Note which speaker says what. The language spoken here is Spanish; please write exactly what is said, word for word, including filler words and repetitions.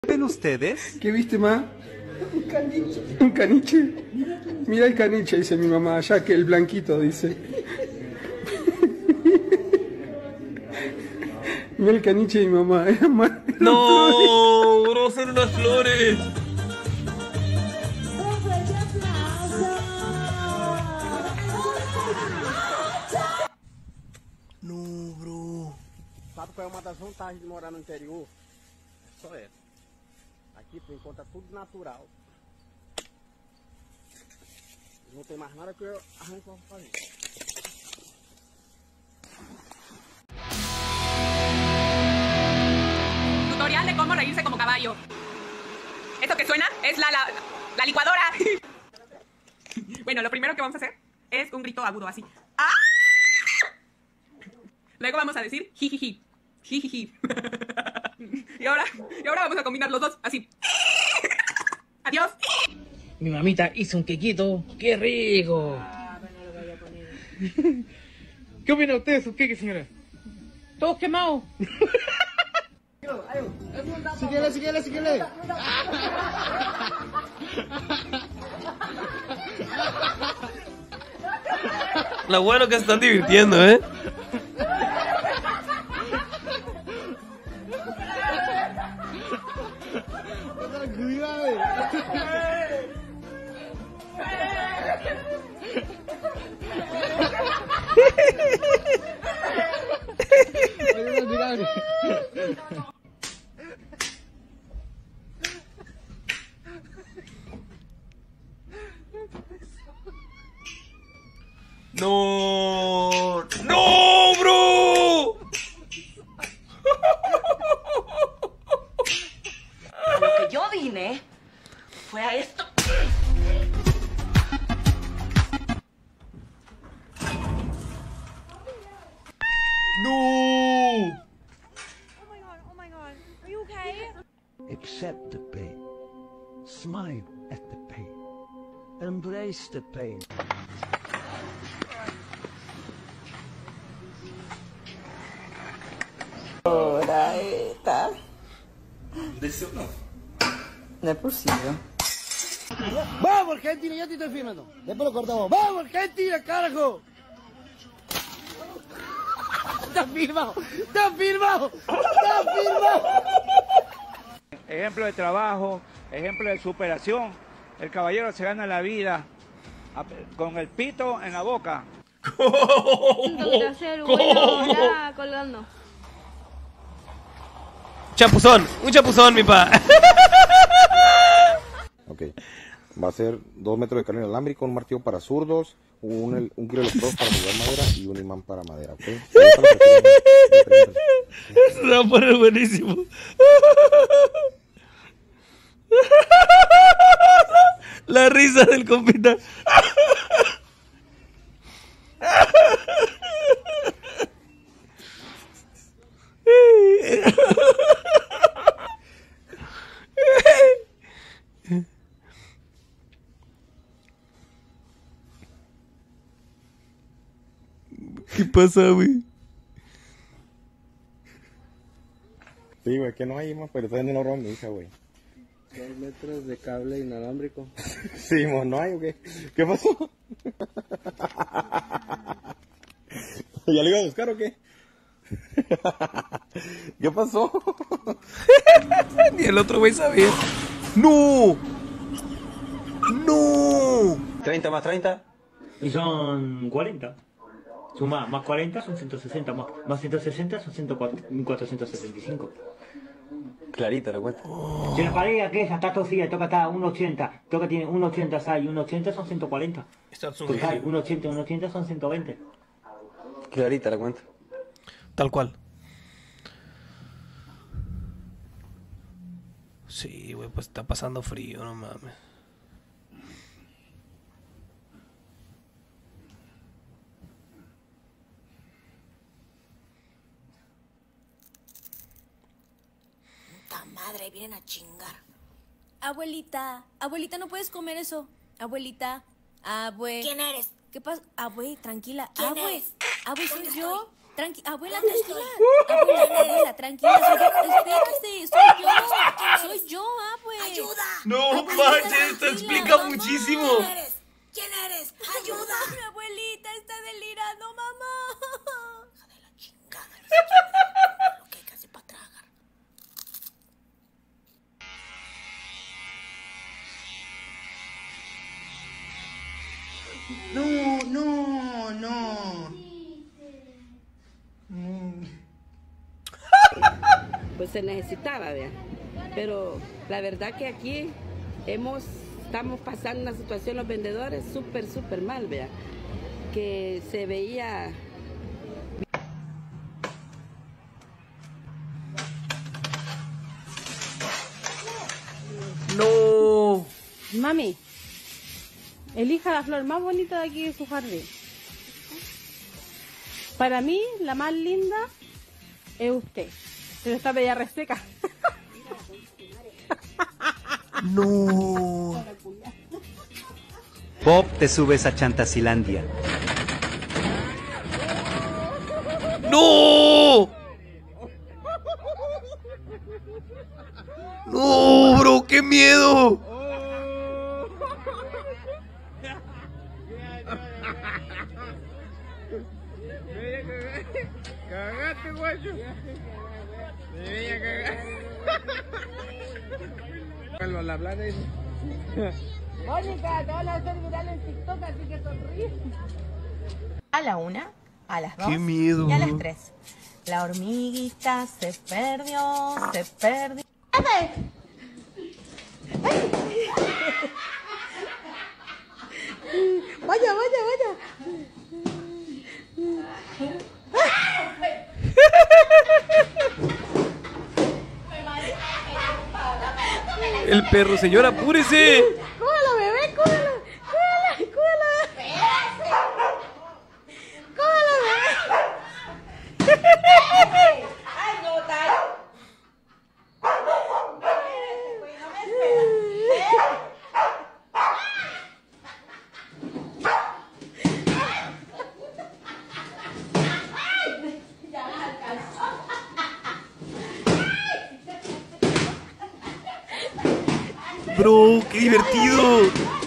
Speaker 1: ¿Ven ustedes?
Speaker 2: ¿Qué viste, ma? Un caniche. ¿Un caniche? Mira el caniche, dice mi mamá, allá que el blanquito, dice. Mira el caniche de mi mamá.
Speaker 1: No, bro, son unas flores. No, bro.
Speaker 3: Sabe qual é uma das vantagens de morar no interior? É só essa. Aqui tu encontra tudo natural. Não tem mais nada que eu arranco pra fazer.
Speaker 4: Tutorial de cómo reírse como caballo. Esto que suena es la, la, la licuadora. Bueno, lo primero que vamos a hacer es un grito agudo así. ¡Ah! Luego vamos a decir jijiji. Jijiji. Y ahora, y ahora vamos a combinar los dos así. Adiós.
Speaker 5: Mi mamita hizo un quequito. ¡Qué rico! ¿Qué opina usted de sus queques, señora? ¿Todos quemados?
Speaker 3: Síguele, síguele, síguele.
Speaker 1: Lo bueno que se están divirtiendo, ¿eh? No, no, bro.
Speaker 6: Lo que yo vine fue a esto.
Speaker 1: No.
Speaker 7: Oh my god, oh my god. Are you okay?
Speaker 8: Accept the pain. Smile at the pain. Embrace the pain.
Speaker 6: Ora, eita.
Speaker 1: Desceu não.
Speaker 6: Não é possível.
Speaker 3: Vamos, Argentina, ya te estoy filmando. Después lo cortamos. Vamos, Argentina, carajo. Está filmado, está filmado, está filmado.
Speaker 5: Ejemplo de trabajo, ejemplo de superación. El caballero se gana la vida con el pito en la boca.
Speaker 7: Bueno, colgando.
Speaker 1: Chapuzón, un chapuzón, mi pa.
Speaker 9: Ok. Va a ser dos metros de carne inalámbrico, un martillo para zurdos, un, un kilo de electrodos para mover madera y un imán para madera, ¿ok?
Speaker 1: Se va a poner buenísimo. La risa del compita. ¿Qué pasa, güey?
Speaker 9: Sí, güey, que no hay más, pero todavía no roban mi hija, güey.
Speaker 3: Dos metros de cable inalámbrico.
Speaker 9: Sí, mo, no hay, ¿o qué? ¿Qué pasó? ¿Ya lo iba a buscar o qué? ¿Qué pasó?
Speaker 1: Ni el otro güey sabía. ¡No! ¡No!
Speaker 10: treinta más treinta.
Speaker 5: Y son cuarenta. Suma más cuarenta son ciento sesenta, más, más ciento sesenta son cuatrocientos sesenta y cinco.
Speaker 10: Clarita la cuenta.
Speaker 5: Oh. Si la pareja que es hasta tosida, toca hasta uno ochenta, toca tiene uno ochenta y uno ochenta son ciento cuarenta. uno ochenta y uno ochenta son ciento veinte.
Speaker 10: Clarita la cuenta.
Speaker 1: Tal cual. Sí, güey, pues está pasando frío, no mames.
Speaker 7: Madre, vienen a chingar. Abuelita, abuelita, no puedes comer eso. Abuelita, abue. ¿Quién eres? ¿Qué pasa? Abue, tranquila.
Speaker 11: ¿Quién
Speaker 7: Abue,
Speaker 11: eres?
Speaker 7: abue, soy yo. Tranqui, abuela, tranquila. Abuela, abuela, tranquila. Soy yo. Espérate, soy yo. Soy yo, ah, pues. ¡Ayuda!
Speaker 1: No manches, esto explica muchísimo.
Speaker 7: ¿Quién eres? ¿Quién eres? ¡Ayuda! Mi abuelita está delirando, mamá. Hija de la chingada, ni siquiera lo que hay que hacer para tragar.
Speaker 11: No, no, no.
Speaker 12: Pues se necesitaba, ¿vea? Pero la verdad que aquí hemos, estamos pasando una situación los vendedores súper, súper mal, ¿vea? Que se veía...
Speaker 1: No.
Speaker 13: Mami, elija la flor más bonita de aquí de su jardín. Para mí, la más linda es usted. Pero esta bella reseca.
Speaker 14: No. Pop, te subes a Chantasilandia.
Speaker 1: ¡No! ¡No, bro! ¡Qué miedo!
Speaker 5: Cagaste, guacho. Me venía a cagar. Al hablar de eso.
Speaker 13: Mónica, te van a hacer viral en TikTok, así que sonríe.
Speaker 15: A la una, a las dos
Speaker 1: ¡Qué miedo!
Speaker 15: y a las tres. La hormiguita se perdió, se perdió.
Speaker 13: Vaya, vaya, vaya.
Speaker 1: El perro, señora, apúrese.
Speaker 13: ¡Cógela, bebé! ¡Cógela! ¡Cógela! ¡Cógela! ¡Cógela, bebé!
Speaker 6: ¡Ay, no, tal!
Speaker 1: Bro, qué divertido.